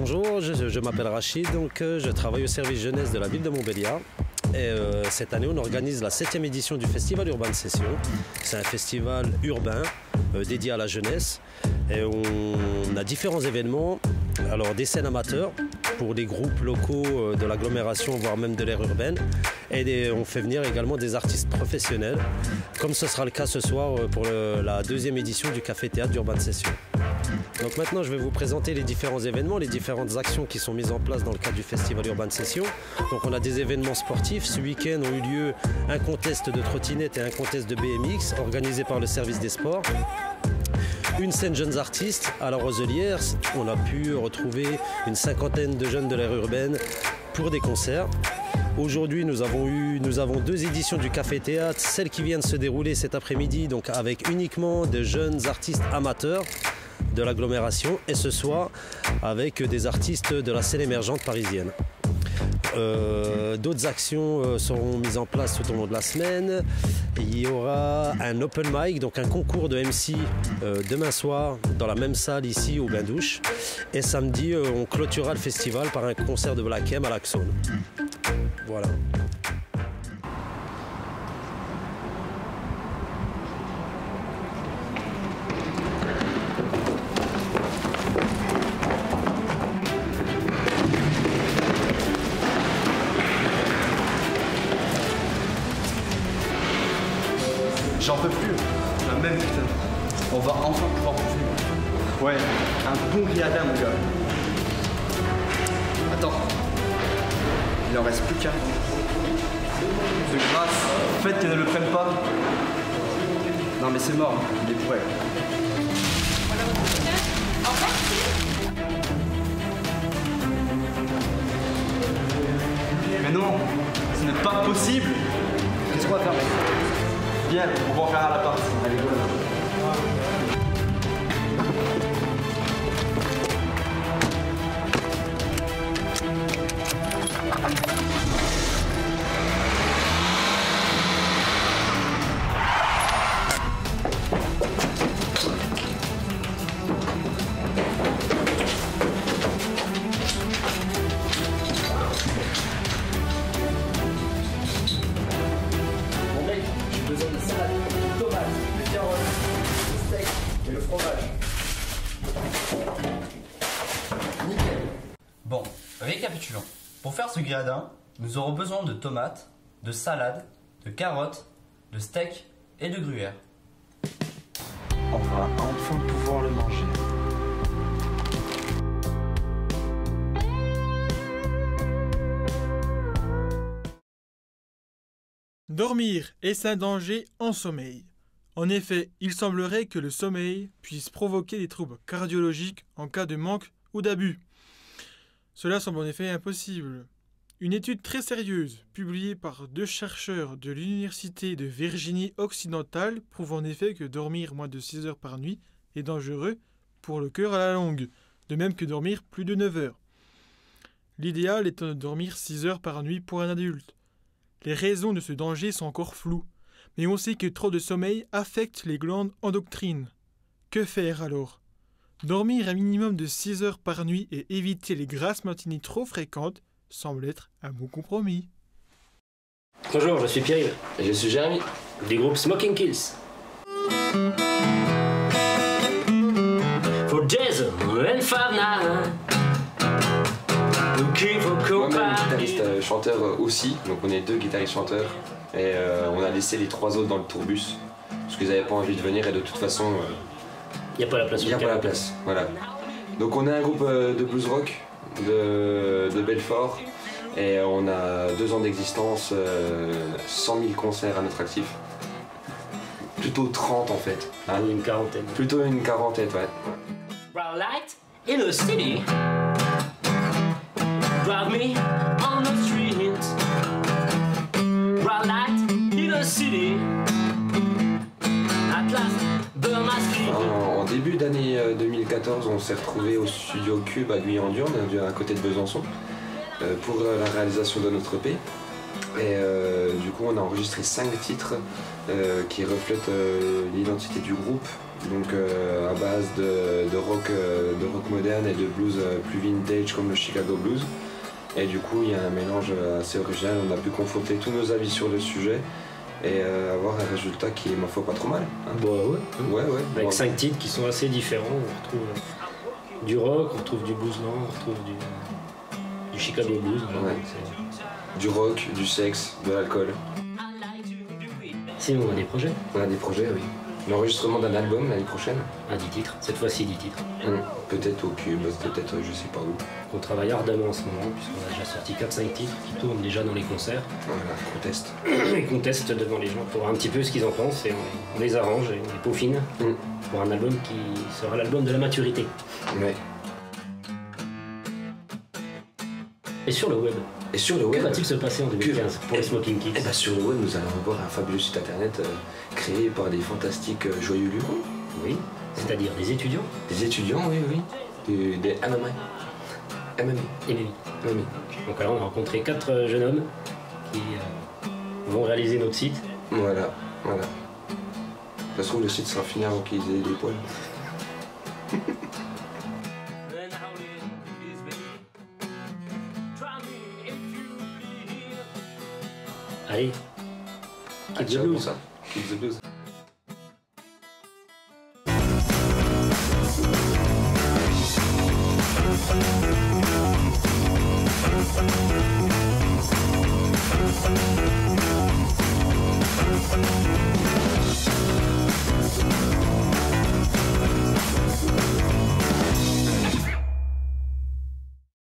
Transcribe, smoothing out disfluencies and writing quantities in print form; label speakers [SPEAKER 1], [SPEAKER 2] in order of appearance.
[SPEAKER 1] Bonjour, je m'appelle Rachid, donc je travaille au service jeunesse de la ville de Montbéliard. Et cette année, on organise la 7e édition du Festival Urban Session. C'est un festival urbain dédié à la jeunesse. Et on a différents événements, alors des scènes amateurs pour des groupes locaux de l'agglomération, voire même de l'aire urbaine. Et on fait venir également des artistes professionnels, comme ce sera le cas ce soir pour la 2e édition du Café Théâtre d'Urban Session. Donc maintenant, je vais vous présenter les différents événements, les différentes actions qui sont mises en place dans le cadre du Festival Urban Session. Donc on a des événements sportifs. Ce week-end ont eu lieu un contest de trottinette et un contest de BMX organisé par le service des sports. Une scène jeunes artistes à la Roselière. On a pu retrouver une 50aine de jeunes de l'aire urbaine pour des concerts. Aujourd'hui, nous avons 2 éditions du Café Théâtre, celle qui vient de se dérouler cet après-midi, donc avec uniquement de jeunes artistes amateurs de l'agglomération, et ce soir avec des artistes de la scène émergente parisienne. D'autres actions seront mises en place tout au long de la semaine. Il y aura un open mic, donc un concours de MC demain soir dans la même salle ici au Bain-Douche. Et samedi, on clôturera le festival par un concert de Black M à l'Axone. Voilà.
[SPEAKER 2] J'en peux plus, la même putain. On va enfin pouvoir bouffer. Ouais, un bon riada mon gars. Attends, il en reste plus qu'un. De grâce, faites qu'elle ne le prenne pas. Non mais c'est mort, il est pour elle. Mais non, ce n'est pas possible. Qu'est-ce qu'on va faire mec? Viens, on va en faire à l'appart. Allez, voilà.
[SPEAKER 3] Besoin de salade, de tomates, de carottes, de steak et le fromage. Nickel.
[SPEAKER 4] Bon, récapitulons. Pour faire ce gradin, nous aurons besoin de tomates, de salade, de carottes, de steak et de gruyère.
[SPEAKER 2] On va enfin pouvoir le manger.
[SPEAKER 5] Dormir est un danger en sommeil. En effet, il semblerait que le sommeil puisse provoquer des troubles cardiologiques en cas de manque ou d'abus. Cela semble en effet impossible. Une étude très sérieuse, publiée par 2 chercheurs de l'Université de Virginie occidentale, prouve en effet que dormir moins de 6 heures par nuit est dangereux pour le cœur à la longue, de même que dormir plus de 9 heures. L'idéal est de dormir 6 heures par nuit pour un adulte. Les raisons de ce danger sont encore floues, mais on sait que trop de sommeil affecte les glandes endocrines. Que faire alors? Dormir un minimum de 6 heures par nuit et éviter les grasses matinées trop fréquentes semble être un bon compromis.
[SPEAKER 6] Bonjour, je suis Pierre et je suis Jérémy, du groupe Smoking Kills. For Jason and Fana.
[SPEAKER 7] Moi-même guitariste chanteur aussi, donc on est 2 guitaristes chanteurs et on a laissé les 3 autres dans le tourbus parce qu'ils n'avaient pas envie de venir et de toute façon
[SPEAKER 6] il n'y a pas la place.
[SPEAKER 7] Il n'y a pas la place, voilà. Donc on est un groupe de blues rock de Belfort et on a 2 ans d'existence, 100 000 concerts à notre actif. Plutôt 30 en fait.
[SPEAKER 6] Hein. Une quarantaine.
[SPEAKER 7] Plutôt une quarantaine, ouais.
[SPEAKER 6] Bright light in the city. Drive me on the street. Bright light in the city. At last, burn my skin.
[SPEAKER 7] En début d'année 2014, on s'est retrouvé au studio Cube à Guyan-Durne, à côté de Besançon, pour la réalisation de notre EP. Et du coup, on a enregistré 5 titres qui reflètent l'identité du groupe Donc à base de rock moderne et de blues plus vintage comme le Chicago Blues. Et du coup il y a un mélange assez original, on a pu confronter tous nos avis sur le sujet et avoir un résultat qui est ma foi pas trop mal. Hein.
[SPEAKER 6] Bah ouais.
[SPEAKER 7] Ouais.
[SPEAKER 6] Avec 5 titres qui sont assez différents, on retrouve du rock, on retrouve du blues lent, on retrouve du Chicago Blues.
[SPEAKER 7] Ouais. Du rock, du sexe, de l'alcool.
[SPEAKER 6] Sinon on a des projets.
[SPEAKER 7] On a des projets, oui. L'enregistrement d'un album l'année prochaine.
[SPEAKER 6] 10 titres, cette fois-ci 10 titres.
[SPEAKER 7] Peut-être au Cube, peut-être je sais pas où.
[SPEAKER 6] On travaille ardemment en ce moment, puisqu'on a déjà sorti 4-5 titres qui tournent déjà dans les concerts.
[SPEAKER 7] Voilà, qu'on teste.
[SPEAKER 6] Et qu'on teste devant les gens pour voir un petit peu ce qu'ils en pensent et on les arrange et on les peaufine pour un album qui sera l'album de la maturité.
[SPEAKER 7] Ouais.
[SPEAKER 6] Et sur le web,
[SPEAKER 7] Et sur le
[SPEAKER 6] que
[SPEAKER 7] web,
[SPEAKER 6] va-t-il se passer en 2015 pour les Smoking Kids?
[SPEAKER 7] eh ben, sur le web, nous allons avoir un fabuleux site internet créé par des fantastiques joyeux lurons.
[SPEAKER 6] Oui, c'est-à-dire des étudiants
[SPEAKER 7] Des étudiants, oui. Des MMA.
[SPEAKER 6] et Mimi. Donc là, on a rencontré 4 jeunes hommes qui vont réaliser notre site.
[SPEAKER 7] Voilà. Ça se trouve, le site sera fini avant qu'ils aient des poils.
[SPEAKER 6] Allez, keep the
[SPEAKER 7] Ciao
[SPEAKER 6] blues.
[SPEAKER 7] pour ça. Keep the blues.